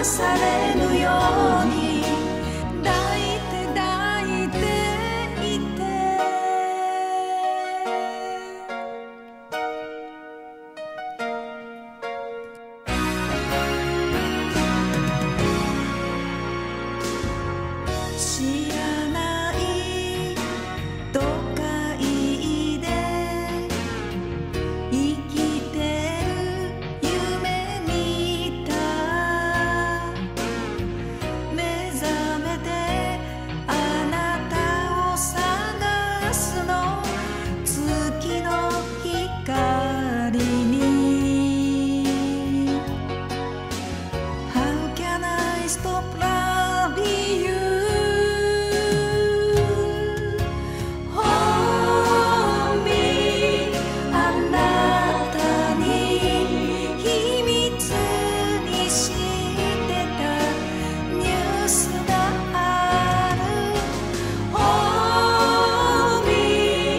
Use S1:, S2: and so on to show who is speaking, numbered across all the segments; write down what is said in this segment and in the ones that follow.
S1: されぬように抱いて抱いていて。知らない都会で生きてる夢見た。目覚めてあなたを探すの、月の光に。 How can I stop loving you? Hold me あなたに秘密にしてたニュースがある。 Hold me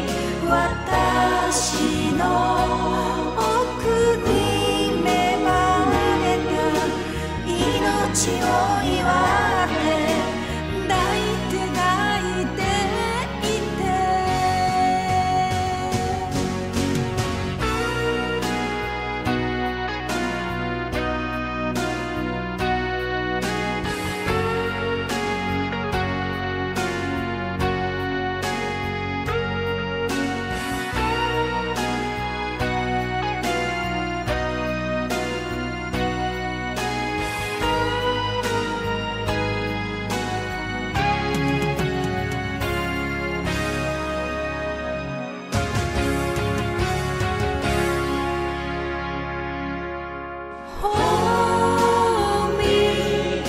S1: 私の奥に芽生えた命を祝って抱いて抱いていて。Hold me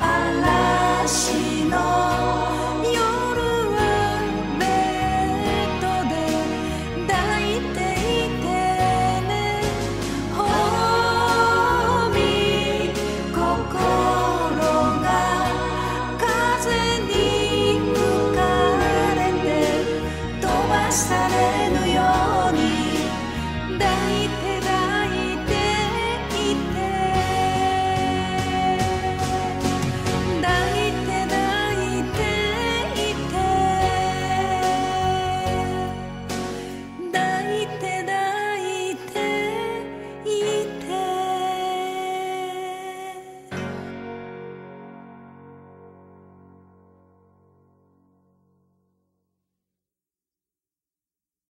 S1: 嵐の夜はベッドで抱いていてね。 Hold me 心が風に吹かれて飛ばされぬように